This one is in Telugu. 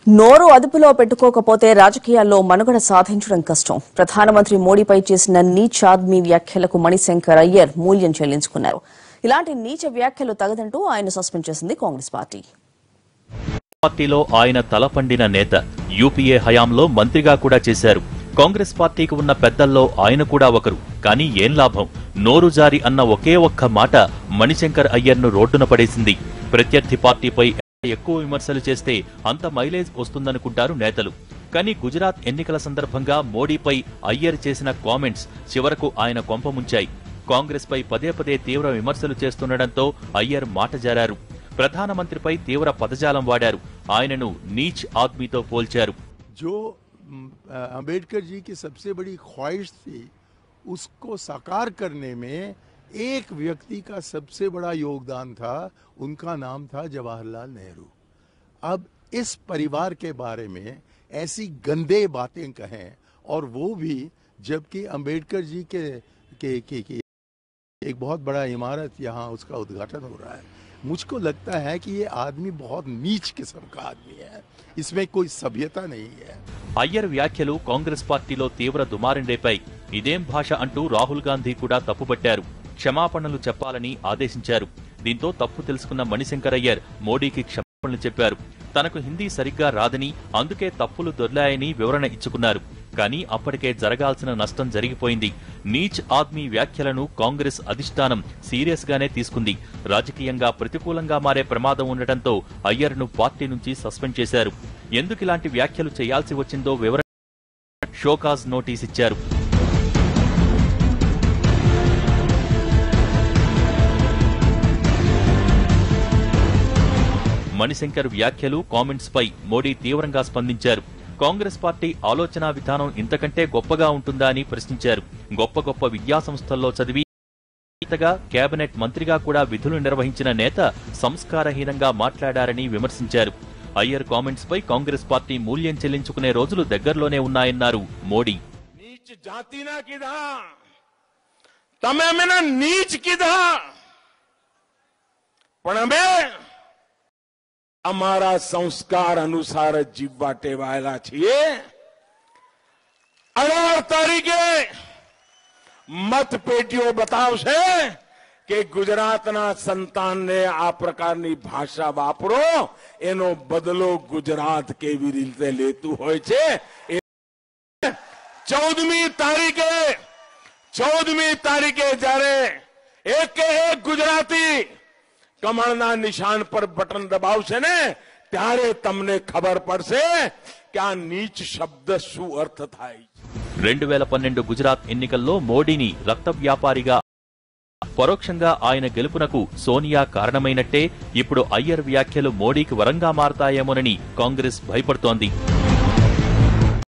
నోరు అదుపులో పెట్టుకోకపోతే రాజకీయాల్లో మనుగడ సాధించడం కష్టం. ప్రధానమంత్రి మోడీపై చేసిన నీచ్ ఆద్మీ వ్యాఖ్యలకు మణిశంకర్ అయ్యర్ మూల్యం చెల్లించుకున్నారు. ఇలాంటి నీచ వ్యాఖ్యలు తగదంటూ ఆయన సస్పెండ్ చేసింది కాంగ్రెస్ పార్టీ. పార్టీలో ఆయన తలపండిన నేత. యూపీఏ హయాంలో మంత్రిగా కూడా చేశారు. కాంగ్రెస్ పార్టీకి ఉన్న పెద్దల్లో ఆయన కూడా ఒకరు. కానీ ఏం లాభం? నోరు జారి అన్న ఒకే ఒక్క మాట మణిశంకర్ అయ్యర్ను రోడ్డున పడేసింది. ప్రత్యర్థి పార్టీపై ఎక్కువ విమర్శలు చేస్తే అంత మైలేజ్ వస్తుందనుకుంటారు నేతలు. కానీ గుజరాత్ ఎన్నికల సందర్భంగా మోడీపై అయ్యర్ చేసిన కామెంట్స్ చివరకు ఆయన కొంపముంచాయి. కాంగ్రెస్ పై పదే పదే తీవ్ర విమర్శలు చేస్తుండటంతో అయ్యర్ మాట జారారు. ప్రధానమంత్రిపై తీవ్ర పదజాలం వాడారు. ఆయనను నీచ్ ఆద్మీతో పోల్చారు. जो अंबेडकर जी की सबसे बड़ी ख्वाहिश थी, उसको साकार करने में एक व्यक्ति का सबसे बड़ा योगदान था. उनका नाम था जवाहरलाल नेहरू. अब इस परिवार के बारे में ऐसी गंदे बातें कहें, और वो भी जबकि अंबेडकर जी के एक बहुत बड़ा इमारत यहाँ उसका उद्घाटन हो रहा है. मुझको लगता है कि ये आदमी बहुत नीच किस्म का आदमी है. इसमें कोई सभ्यता नहीं है. అయ్యర్ వ్యాఖ్యలు కాంగ్రెస్ పార్టీలో తీవ్ర దుమారం రేపాయి. ఇదేం భాష అంటూ రాహుల్ గాంధీ కూడా తప్పుపట్టారు. క్షమాపణలు చెప్పాలని ఆదేశించారు. దీంతో తప్పు తెలుసుకున్న మణిశంకర్ అయ్యర్ మోడీకి క్షమాపణలు చెప్పారు. తనకు హిందీ సరిగ్గా రాదని, అందుకే తప్పులు దొర్లాయని వివరణ ఇచ్చుకున్నారు. కానీ అప్పటికే జరగాల్సిన నష్టం జరిగిపోయింది. నీచ్ ఆద్మీ వ్యాఖ్యలను కాంగ్రెస్ అధిష్టానం సీరియస్ గానే తీసుకుంది. రాజకీయంగా ప్రతికూలంగా మారే ప్రమాదం ఉండటంతో అయ్యర్ను పార్టీ నుంచి సస్పెండ్ చేశారు. ఎందుకిలాంటి వ్యాఖ్యలు చేయాల్సి వచ్చిందో వివరణ షోకాజ్ నోటీస్ ఇచ్చారు. మణిశంకర్ వ్యాఖ్యలు, కామెంట్స్ పై మోడీ తీవ్రంగా స్పందించారు. కాంగ్రెస్ పార్టీ ఆలోచనా విధానం ఇంతకంటే గొప్పగా ఉంటుందా అని ప్రశ్నించారు. గొప్ప గొప్ప విద్యాసంస్థల్లో చదివి కేబినెట్ మంత్రిగా కూడా విధులు నిర్వహించిన నేత సంస్కారహీనంగా మాట్లాడారని విమర్శించారు. అయ్యర్ కామెంట్స్ పై కాంగ్రెస్ పార్టీ మూల్యం చెల్లించుకునే రోజులు దగ్గరలోనే ఉన్నాయన్నారు మోడీ. અમારા સંસ્કાર અનુસાર જીવવા ટેવાયેલા છીએ. 18 તારીખે મતપેટીઓ બતાવશે કે ગુજરાતના સંતાનને આ પ્રકારની ભાષા વાપરો, એનો બદલો ગુજરાત કેવી રીતે લેતું હોય છે. 14મી તારીખે જ્યારે એક ગુજરાતી કમળના નિશાન પર બટન દબાવશે ને, ત્યારે તમને ખબર પડશે કે આ નીચ શબ્દ શું અર્થ થાય. 2012 గుజరాత్ ఎన్నికల్లో మోడీని రక్త వ్యాపారిగా, పరోక్షంగా ఆయన గెలుపునకు సోనియా కారణమైనట్టే ఇప్పుడు అయ్యర్ వ్యాఖ్యలు మోడీకి వరంగా మారతాయేమోనని కాంగ్రెస్ భయపడుతోంది.